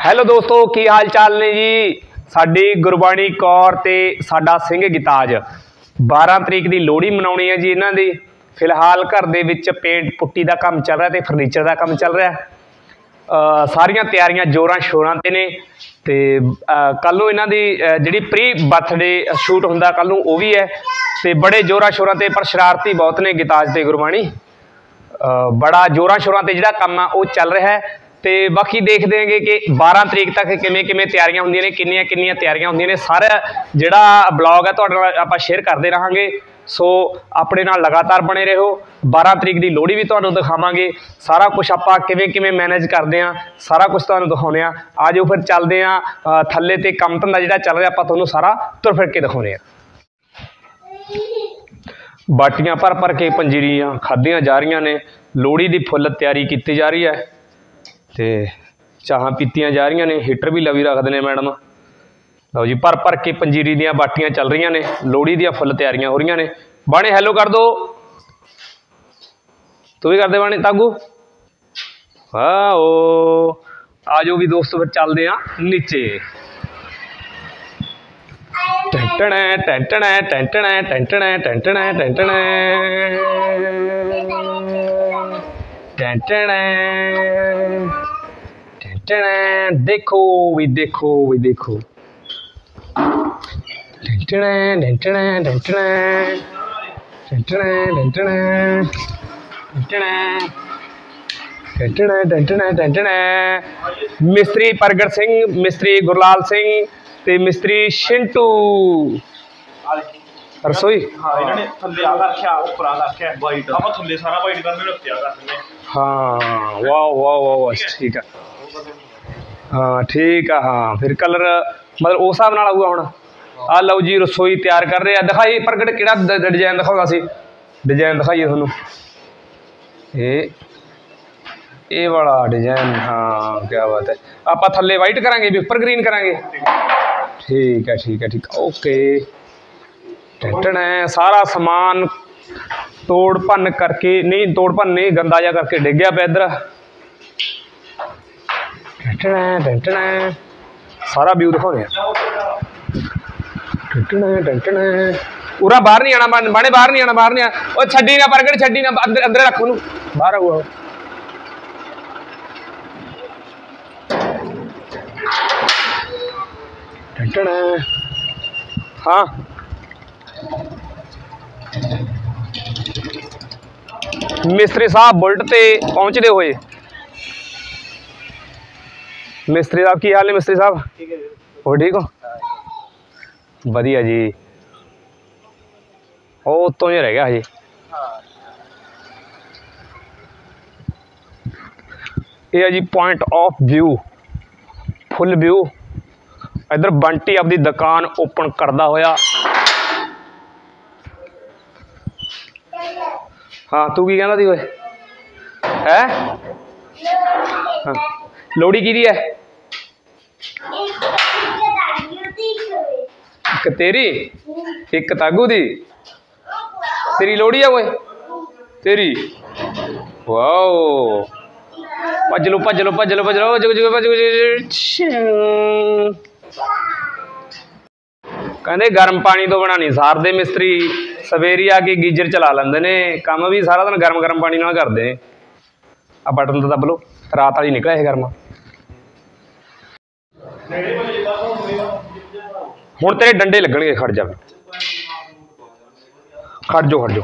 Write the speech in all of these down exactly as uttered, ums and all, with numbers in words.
Hello ਦੋਸਤੋ, ਕੀ ਹਾਲ ਚਾਲ ਨੇ ਜੀ। ਸਾਡੀ ਗੁਰਬਾਣੀ ਕੌਰ ਤੇ ਸਾਡਾ ਸਿੰਘ ਗਿਤਾਜ ਬਾਰਾਂ ਤਰੀਕ ਦੀ ਲੋਹੜੀ ਮਨਾਉਣੀ ਹੈ ਜੀ ਇਹਨਾਂ ਦੀ। ਫਿਲਹਾਲ ਘਰ ਦੇ ਵਿੱਚ ਪੇਂਟ ਪੁੱਟੀ ਦਾ ਕੰਮ ਚੱਲ ਰਿਹਾ ਤੇ ਫਰਨੀਚਰ ਦਾ ਕੰਮ ਚੱਲ ਰਿਹਾ। ਸਾਰੀਆਂ ਤਿਆਰੀਆਂ ਜ਼ੋਰਾਂ ਸ਼ੋਰਾਂ 'ਤੇ ਨੇ ਤੇ ਕੱਲ੍ਹ ਨੂੰ ਇਹਨਾਂ ਦੀ ਜਿਹੜੀ ਪ੍ਰੀ ਬਰਥਡੇ ਸ਼ੂਟ ਹੁੰਦਾ ਕੱਲ੍ਹ ਨੂੰ ਉਹ ਵੀ ਹੈ ਤੇ ਬੜੇ ਜ਼ੋਰਾਂ ਸ਼ੋਰਾਂ 'ਤੇ। ਪਰ ਸ਼ਰਾਰਤੀ ਬਹੁਤ ਨੇ ਗਿਤਾਜ ਤੇ ਗੁਰਬਾਣੀ, ਬੜਾ ਜ਼ੋਰਾਂ ਸ਼ੋਰਾਂ 'ਤੇ ਜਿਹੜਾ ਕੰਮ ਆ ਉਹ ਚੱਲ ਰਿਹਾ ਹੈ। ਤੇ ਬਾਕੀ ਦੇਖਦੇ ਹੈਗੇ ਕਿ ਬਾਰਾਂ ਤਰੀਕ ਤੱਕ ਕਿਵੇਂ ਕਿਵੇਂ ਤਿਆਰੀਆਂ ਹੁੰਦੀਆਂ ਨੇ, ਕਿੰਨੀਆਂ ਕਿੰਨੀਆਂ ਤਿਆਰੀਆਂ ਹੁੰਦੀਆਂ ਨੇ। ਸਾਰਾ ਜਿਹੜਾ ਬਲੌਗ ਹੈ ਤੁਹਾਡੇ ਨਾਲ ਆਪਾਂ ਸ਼ੇਅਰ ਕਰਦੇ ਰਹਾਂਗੇ, ਸੋ ਆਪਣੇ ਨਾਲ ਲਗਾਤਾਰ ਬਣੇ ਰਹੋ। ਬਾਰਾਂ ਤਰੀਕ ਦੀ ਲੋਹੜੀ ਵੀ ਤੁਹਾਨੂੰ ਦਿਖਾਵਾਂਗੇ, ਸਾਰਾ ਕੁਛ ਆਪਾਂ ਕਿਵੇਂ ਕਿਵੇਂ ਮੈਨੇਜ ਕਰਦੇ ਹਾਂ ਸਾਰਾ ਕੁਛ ਤੁਹਾਨੂੰ ਦਿਖਾਉਂਦੇ ਹਾਂ। ਆ ਜਾਓ ਫਿਰ ਚੱਲਦੇ ਹਾਂ ਥੱਲੇ, ਤੇ ਕੰਮ ਧੰਦਾ ਜਿਹੜਾ ਚੱਲ ਰਿਹਾ ਆਪਾਂ ਤੁਹਾਨੂੰ ਸਾਰਾ ਤੁਰ ਫਿਰ ਕੇ ਦਿਖਾਉਂਦੇ ਹਾਂ। ਬਾਟੀਆਂ ਭਰ ਭਰ ਕੇ ਪੰਜੀਰੀਆਂ ਖਾਧੀਆਂ ਜਾ ਰਹੀਆਂ ਨੇ, ਲੋਹੜੀ ਦੀ ਫੁੱਲ ਤਿਆਰੀ ਕੀਤੀ ਜਾ ਰਹੀ ਹੈ ਤੇ ਚਾਹਾਂ ਪੀਤੀਆਂ ਜਾ ਰਹੀਆਂ ਨੇ। ਹੀਟਰ ਵੀ ਲਵੀ ਰੱਖਦੇ ਨੇ ਮੈਡਮ। ਲਓ ਜੀ, ਭਰ ਭਰ ਕੇ ਪੰਜੀਰੀ ਦੀਆਂ ਬਾਟੀਆਂ ਚੱਲ ਰਹੀਆਂ ਨੇ, ਲੋਹੜੀ ਦੀਆਂ ਫੁੱਲ ਤਿਆਰੀਆਂ ਹੋ ਰਹੀਆਂ ਨੇ। ਬਾਣੇ ਹੈਲੋ ਕਰ ਦੋ, ਤੂੰ ਵੀ ਕਰਦੇ ਬਾਣੇ ਤਾਗੂ। ਆਓ ਆ ਜਾਓ ਵੀ ਦੋਸਤੋ, ਫਿਰ ਚੱਲਦੇ ਆ ਨੀਚੇ। ਟੈਂਟਣਾ ਟੈਂਟਣਾ ਟੈਂਟਣਾ ਟੈਂਟਣਾ ਟੈਂਟਣਾ ਟੈਂਟਣਾ ਟੈਂਟਣਾ ਟੈਂਟਣਾ। ਦੇਖੋ ਵੀ ਦੇਖੋ ਵੀ ਦੇਖੋ। ਟੈਂਟਣਾ ਟੈਂਟਣਾ ਟੈਂਟਣਾ ਟੈਂਟਣਾ ਟੈਂਟਣਾ ਟੈਂਟਣਾ ਟੈਂਟਣਾ ਟੈਂਟਣਾ ਟੈਂਟਣਾ। ਮਿਸਤਰੀ ਪ੍ਰਗਟ ਸਿੰਘ, ਮਿਸਤਰੀ ਗੁਰਲਾਲ ਸਿੰਘ ਤੇ ਮਿਸਤਰੀ ਸ਼ਿੰਟੂ। ਰਸੋਈ ਹਾਂ ਇਹਨਾਂ ਨੇ ਥੱਲੇ ਆ ਰੱਖਿਆ, ਉੱਪਰ ਆ ਰੱਖਿਆ ਵਾਈਟ। ਆਪਾਂ ਥੱਲੇ ਸਾਰਾ ਵਾਈਟ ਕਰ ਦੇਣਾ, ਉੱਤੇ ਆ ਕਰ ਦਿੰਦੇ ਹਾਂ। ਵਾਹ ਵਾਹ ਵਾਹ ਵਾਹ, ਠੀਕ ਆ। ਹਾਂ ਠੀਕ ਆ। ਹਾਂ ਫਿਰ ਕਲਰ ਮਤਲਬ ਉਸ ਹਿਸਾਬ ਨਾਲ ਆਊਗਾ। ਹੁਣ ਆਹ ਲਓ ਜੀ, ਰਸੋਈ ਤਿਆਰ ਕਰ ਰਹੇ ਆ। ਦਿਖਾਈ ਪ੍ਰਗਟ ਕਿਹੜਾ ਡਿਜ਼ਾਈਨ ਦਿਖਾਉਂਦਾ ਸੀ, ਡਿਜ਼ਾਈਨ ਦਿਖਾਈਏ ਤੁਹਾਨੂੰ। ਇਹ ਇਹ ਵਾਲਾ ਡਿਜ਼ਾਈਨ, ਹਾਂ ਕਿਆ ਬਾਤ ਹੈ। ਆਪਾਂ ਥੱਲੇ ਵਾਈਟ ਕਰਾਂਗੇ ਵੀ ਉੱਪਰ ਗ੍ਰੀਨ ਕਰਾਂਗੇ। ਠੀਕ ਹੈ ਠੀਕ ਹੈ ਠੀਕ ਹੈ, ਓਕੇ। ਟੈਂਟਣਾ ਸਾਰਾ ਸਮਾਨ ਤੋੜ ਭੰਨ ਕਰਕੇ, ਨਹੀਂ ਤੋੜ ਭੰਨ ਨਹੀਂ, ਗੰਦਾ ਜਿਹਾ ਕਰਕੇ ਡਿੱਗਿਆ ਪਿਆ ਇੱਧਰ। ਟੈਂਟਣਾ ਟੈਂਟਣਾ ਸਾਰਾ ਵਿਊ ਦਿਖਾਉਂਦੇ ਆ। ਟੈਂਟਣਾ ਟੈਂਟਣਾ। ਪੂਰਾ ਬਾਹਰ ਨਹੀਂ ਆਉਣਾ ਬਾਣੇ, ਬਾਹਰ ਨਹੀਂ ਆਉਣਾ, ਬਾਹਰ ਨਹੀਂ ਆਉਣਾ। ਉਹ ਛੱਡੀ ਨਾ ਪ੍ਰਗਟ, ਛੱਡੀ ਨਾ, ਅੰਦਰ ਅੰਦਰ ਰੱਖੋ ਉਹਨੂੰ, ਬਾਹਰ ਆਊਗਾ। ਟੈਂਟਣਾ ਹਾਂ। ਮਿਸਤਰੀ ਸਾਹਿਬ ਬੁਲਟ ਤੇ ਪਹੁੰਚਦੇ ਹੋਏ। ਮਿਸਤਰੀ ਸਾਹਿਬ ਕੀ ਹਾਲ ਨੇ? ਮਿਸਤਰੀ ਸਾਹਿਬ ਹੋਰ ਠੀਕ ਹੋ? ਵਧੀਆ ਜੀ। ਉਹ ਉੱਤੋਂ ਹੀ ਰਹਿ ਗਿਆ ਹਜੇ। ਇਹ ਹੈ ਜੀ point of view, full view. ਇੱਧਰ ਬੰਟੀ ਆਪਦੀ ਦੁਕਾਨ ਓਪਨ ਕਰਦਾ ਹੋਇਆ। ਹਾਂ ਤੂੰ ਕੀ ਕਹਿੰਦਾ ਸੀ ਓਏ? ਹੈ ਹਾਂ, ਲੋਹੜੀ ਕਿਹਦੀ ਹੈ? ਇੱਕ ਤੇਰੀ, ਇੱਕ ਤਾਗੂ ਦੀ। ਤੇਰੀ ਲੋਹੜੀ ਆ ਓਏ? ਤੇਰੀ? ਵਾਓ, ਭੱਜ ਲਓ ਭੱਜ ਲਓ ਭੱਜ ਲਓ ਭੱਜ ਲਓ। ਕਹਿੰਦੇ ਗਰਮ ਪਾਣੀ ਤੋਂ ਬਣਾ ਨਹੀਂ ਸਾਰਦੇ ਮਿਸਤਰੀ, ਸਵੇਰੇ ਆ ਕੇ ਗੀਜ਼ਰ ਚਲਾ ਲੈਂਦੇ ਨੇ। ਕੰਮ ਵੀ ਸਾਰਾ ਦਿਨ ਗਰਮ ਗਰਮ ਪਾਣੀ ਨਾਲ ਕਰਦੇ ਨੇ। ਆ ਬਟਨ ਤਾਂ ਦੱਬ ਲਓ, ਰਾਤ ਵਾਲੀ ਨਿਕਲਿਆ ਇਹ ਗਰਮ। ਹੁਣ ਤੇਰੇ ਡੰਡੇ ਲੱਗਣਗੇ, ਖੜ ਜਾ ਖੜ ਜਾਓ ਖੜ ਜਾਓ।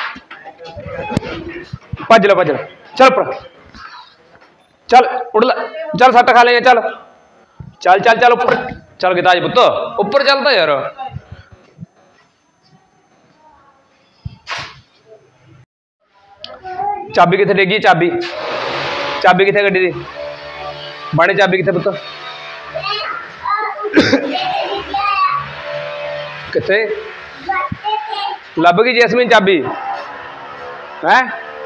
ਭੱਜ ਲੈ ਭੱਜ ਲੈ, ਚੱਲ ਉੱਪਰ ਚੱਲ, ਉੱਡ ਲੈ, ਚੱਲ ਸੱਟ ਖਾ ਲੇਗਾ। ਚੱਲ ਚੱਲ ਚੱਲ ਚੱਲ ਉੱਪਰ ਚੱਲ ਗਿਤਾਜ ਪੁੱਤ, ਉੱਪਰ ਚੱਲਦਾ ਯਾਰ। ਚਾਬੀ ਕਿੱਥੇ ਡੇਗੀ? ਚਾਬੀ ਚਾਬੀ ਕਿੱਥੇ ਗੱਡੀ ਦੀ? ਬਾਣੇ ਚਾਬੀ ਕਿੱਥੇ ਪੁੱਤ? ਕਿੱਥੇ ਲੱਭ ਗਈ ਜੈਸਮੀਨ ਚਾਬੀ? ਹੈ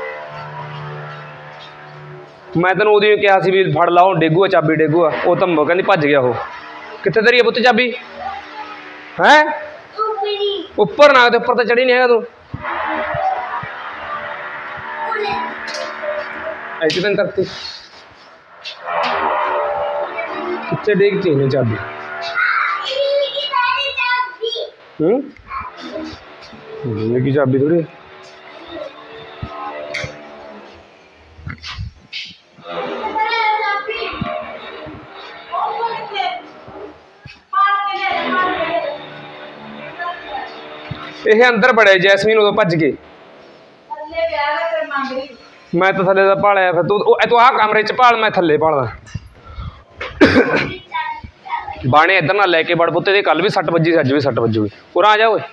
ਮੈਂ ਤੈਨੂੰ ਉਹਦੀ ਕਿਹਾ ਸੀ ਵੀ ਫੜ ਲਾ, ਹੁਣ ਡੇਗੂ ਆ ਚਾਬੀ, ਡੇਗੂ ਆ। ਉਹ ਤਾਂ ਕਹਿੰਦੀ ਭੱਜ ਗਿਆ ਉਹ। ਕਿੱਥੇ ਤੇਰੀ ਆ ਪੁੱਤ ਚਾਬੀ? ਹੈ ਉੱਪਰ ਨਾ, ਉੱਪਰ ਤਾਂ ਚੜੀ ਨਹੀਂ ਹੈਗਾ ਤੂੰ। ऐसे तो करती कितने डेग चाहिए चाबी? हम्म की चाबी थोड़ी ਇਹ ਅੰਦਰ ਬੜੇ ਜੈਸਮੀਨ ਉਦੋਂ ਭੱਜ ਕੇ मैं तो थले भालिया फिर तू तू आ कमरे च भाल मैं थले भालदा बाणे इधर ना लैके बड़ पुत्ते दे कल भी सट बजी अज भी सट बजूगी उरा आ जा ओए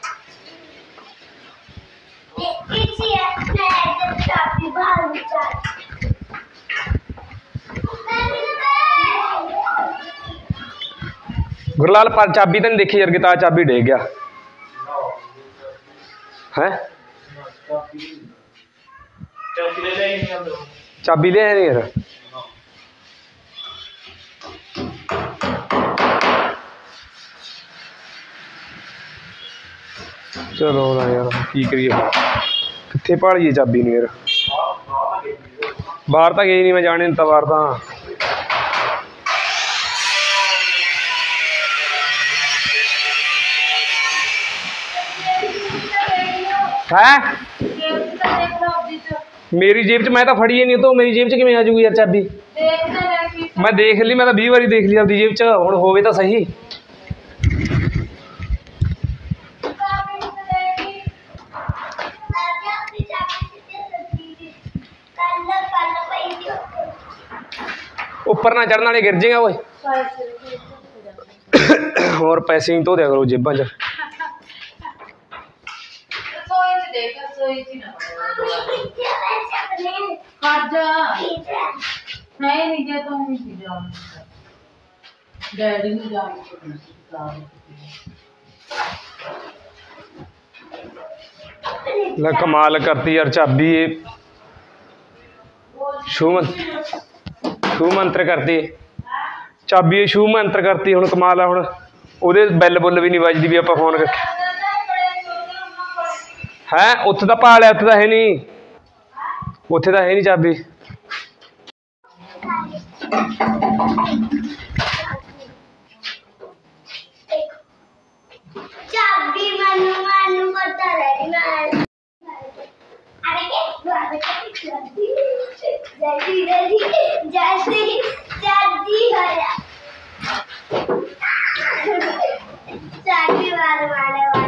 गुरलाल पर चाबी तो नहीं देखी यार गिता चाबी डे गया है चाबी ले नहीं यार चलो ना यार की करिए कितने भालिए चाबी नहीं यार बाहर तो गई नहीं मैं जाने दिता बाहर तो है मेरी जेब च मैं तो फड़ी नहीं तो मेरी जेब च किवें आ जूगी यार चाबी मैं देख ली मैं तो बीस बारी देख ली अपनी जेब च हुण होवे तो सही ऊपर ना चढ़ने वाले गिर जाएगा ओए और पैसे ही तो दिया करो जेबां च ला कमाल करती यार चाबी शू मंत्र शू मंत्र करती चाबी शू मंत्र करती हुण कमाल है हुण ओहदे बैल बुल भी नहीं बजदी भी आपां फोन करके है उत्थे तो भालिया उत्थे तो है नहीं उत्थे तो है नहीं चाबी चाबी मनु मनु पता नहीं अरे के जल्दी जल्दी जल्दी जल्दी हो जा चाबी मार मारे वाले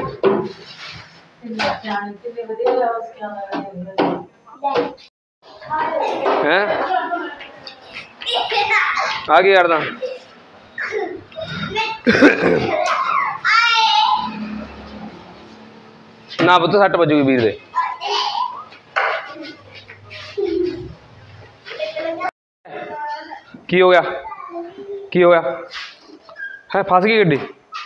हैं आ गया यार ना पुत्त सट बजूगी वीर दे की हो गया की हो गया है फस गई गड्डी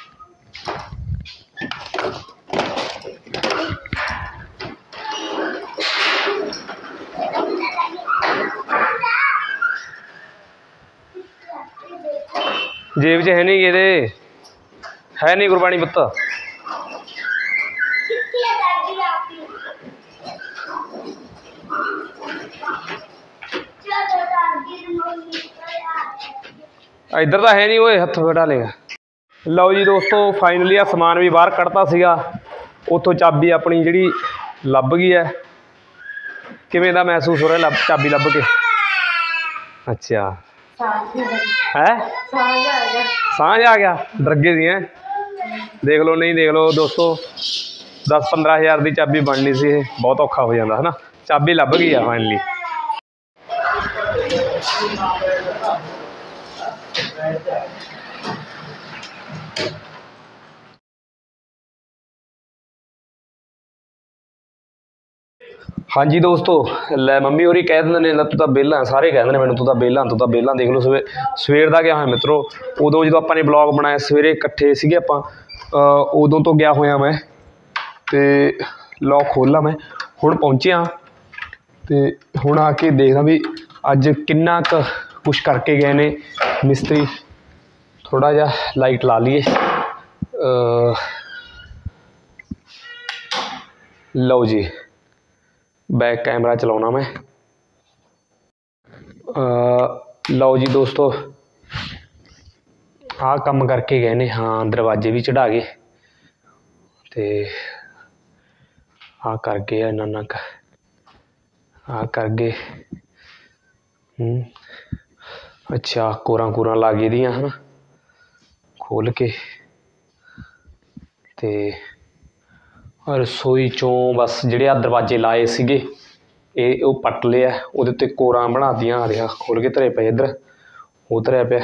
जेब च है नहीं ये है नहीं गुरबाणी पुत्त इधर तो है नहीं वो हथ बैठा लेगा लो जी दोस्तों फाइनली आ समान भी बाहर कढ़ता सीगा उतों चाबी अपनी जी लभ गई है किवें दा महसूस हो रहा लब चाबी लभ के अच्छा है सांझ आ गया डरगे दी है देख लो नहीं देख लो दोस्तों दस पंद्रह हज़ार की चाबी बननी सी बहुत औखा हो जाता है ना चाबी लभ गई है फाइनली हाँ जी दोस्तों लै मम्मी होरी कह देंगे तू तो बेला सारे कह देंगे मैंने तू तो बेला तू तो बेला देख लो सवे सवेर का गया होया मित्रों उदों जो अपने ब्लॉग बनाया सवेरे इकट्ठे सीगे आपां उदों तो गया होया मैं तो लॉक खोला मैं हुण पहुँचे तो हुण आके देखदा भी अज किन्ना क कुछ करके गए ने मिस्त्री थोड़ा जा लाइट ला लीए लो जी बैक कैमरा चलाना मैं आ, लो जी दोस्तों ਆਹ ਕੰਮ ਕਰਕੇ ਗਏ ਨੇ। ਹਾਂ ਦਰਵਾਜ਼ੇ ਵੀ ਚੜਾ ਗਏ ਤੇ ਆਹ ਕਰ ਗਏ ਇਹਨਾਂ ਨਾਲ ਆਹ ਕਰ ਗਏ। ਹੂੰ ਅੱਛਾ ਕੋਰਾਂ ਕੋਰਾਂ ਲਾ ਗਈ ਦੀਆਂ ਹਨ ਖੋਲ ਕੇ। ਤੇ ਰਸੋਈ ਚੋਂ ਬਸ ਜਿਹੜੇ ਆ ਦਰਵਾਜ਼ੇ ਲਾਏ ਸੀਗੇ ਇਹ ਉਹ ਪੱਟ ਲਿਆ, ਉਹਦੇ ਉੱਤੇ ਕੋਰਾਂ ਬਣਾਤੀਆਂ। ਆ ਰਿਹਾ ਖੋਲ ਕੇ ਧਰੇ ਪਏ, ਇੱਧਰ ਉਹ ਧਰਿਆ ਪਿਆ।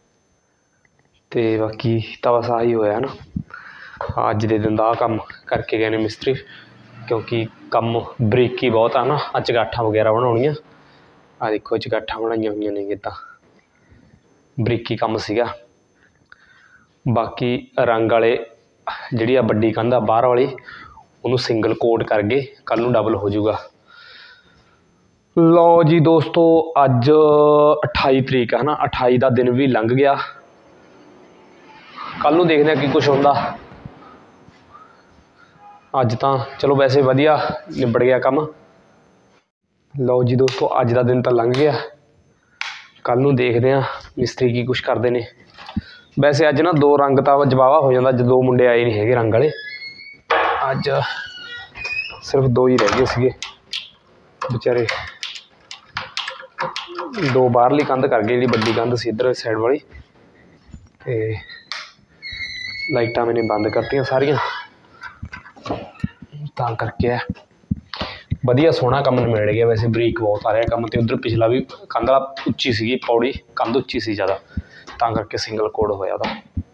ਤੇ ਬਾਕੀ ਤਾਂ ਬਸ ਆਹੀ ਹੋਇਆ ਨਾ ਅੱਜ ਦੇ ਦਿਨ ਦਾ। ਆਹ ਕੰਮ ਕਰਕੇ ਗਏ ਨੇ ਮਿਸਤਰੀ, ਕਿਉਂਕਿ ਕੰਮ ਬਰੀਕੀ ਬਹੁਤ ਆ ਨਾ। ਆਹ ਚੁਗਾਠਾਂ ਵਗੈਰਾ ਬਣਾਉਣੀਆਂ। ਆਹ ਦੇਖੋ ਚੁਗਾਠਾਂ ਬਣਾਈਆਂ ਹੋਈਆਂ ਨੇ ਜਿੱਦਾਂ ਬਰੀਕੀ ਕੰਮ ਸੀਗਾ। ਬਾਕੀ ਰੰਗ ਵਾਲੇ ਜਿਹੜੀ ਆ ਵੱਡੀ ਕੰਧ ਆ ਬਾਹਰ ਵਾਲੀ ਉਹਨੂੰ ਸਿੰਗਲ ਕੋਟ ਕਰ ਗਏ, ਕੱਲ੍ਹ ਨੂੰ ਡਬਲ ਹੋ ਜਾਊਗਾ। ਲਓ ਜੀ ਦੋਸਤੋ ਅੱਜ ਅਠਾਈ ਤਰੀਕ ਹੈ ਨਾ, ਅਠਾਈ ਦਾ ਦਿਨ ਵੀ ਲੰਘ ਗਿਆ। ਕੱਲ੍ਹ ਨੂੰ ਦੇਖਦੇ ਹਾਂ ਕੀ ਕੁਛ ਹੁੰਦਾ। ਅੱਜ ਤਾਂ ਚਲੋ ਵੈਸੇ ਵਧੀਆ ਨਿਬੜ ਗਿਆ ਕੰਮ। ਲਓ ਜੀ ਦੋਸਤੋ ਅੱਜ ਦਾ ਦਿਨ ਤਾਂ ਲੰਘ ਗਿਆ, ਕੱਲ੍ਹ ਨੂੰ ਦੇਖਦੇ ਹਾਂ ਮਿਸਤਰੀ ਕੀ ਕੁਛ ਕਰਦੇ ਨੇ। ਵੈਸੇ ਅੱਜ ਨਾ ਦੋ ਰੰਗ ਤਾਂ ਜਵਾਵਾ ਹੋ ਜਾਂਦਾ, ਅੱਜ ਦੋ ਮੁੰਡੇ ਆਏ ਨਹੀਂ ਹੈਗੇ ਰੰਗ ਵਾਲੇ। ਅੱਜ ਸਿਰਫ ਦੋ ਹੀ ਰਹਿ ਗਏ ਸੀਗੇ ਵਿਚਾਰੇ। ਦੋ ਬਾਹਰਲੀ ਕੰਧ ਕਰ ਗਏ, ਜਿਹੜੀ ਵੱਡੀ ਕੰਧ ਸੀ ਇੱਧਰ ਸਾਈਡ ਵਾਲੀ। ਤੇ ਲਾਈਟਾਂ ਮੈਨੇ ਬੰਦ ਕਰਤੀਆਂ ਸਾਰੀਆਂ, ਤਾਂ ਕਰਕੇ ਆ ਵਧੀਆ ਸੋਹਣਾ ਕੰਮ ਨਿਬੜ ਗਿਆ। ਵੈਸੇ ਬਰੀਕ ਬਹੁਤ ਆ ਰਿਹਾ ਕੰਮ। ਤੇ ਉੱਧਰ ਪਿਛਲਾ ਵੀ ਕੰਧ ਵਾਲਾ ਉੱਚੀ ਸੀਗੀ, ਪੌੜੀ ਕੰਧ ਉੱਚੀ ਸੀ ਜ਼ਿਆਦਾ, ਤਾਂ ਕਰਕੇ ਸਿੰਗਲ ਕੋਡ ਹੋਇਆ ਉਹਦਾ।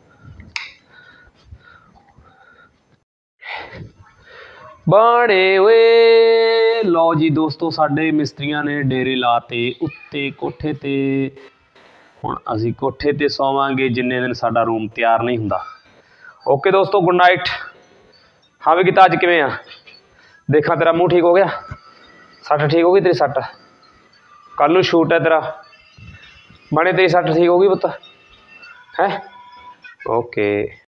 ਬਾਣੇ ਓਏ ਲਓ ਜੀ ਦੋਸਤੋ ਸਾਡੇ ਮਿਸਤਰੀਆਂ ਨੇ ਡੇਰੇ ਲਾਤੇ ਉੱਤੇ ਕੋਠੇ ਤੇ। ਹੁਣ ਅਸੀਂ ਕੋਠੇ ਤੇ ਸੌਵਾਂਗੇ ਜਿੰਨੇ ਦਿਨ ਸਾਡਾ ਰੂਮ ਤਿਆਰ ਨਹੀਂ ਹੁੰਦਾ। ਓਕੇ ਦੋਸਤੋ ਗੁੱਡ ਨਾਈਟ। ਹਾਂ ਵੀ ਗੀਤਾ ਅੱਜ ਕਿਵੇਂ ਆ? ਦੇਖਾਂ ਤੇਰਾ ਮੂੰਹ ਠੀਕ ਹੋ ਗਿਆ? ਸੱਟ ਠੀਕ ਹੋ ਗਈ ਤੇਰੀ? ਸੱਟ ਕੱਲ੍ਹ ਨੂੰ ਸ਼ੂਟ ਹੈ ਤੇਰਾ। ਬਣੇ ਤੇਰੀ ਸੱਟ ਠੀਕ ਹੋ ਗਈ ਪੁੱਤ? ਹੈ ਓਕੇ।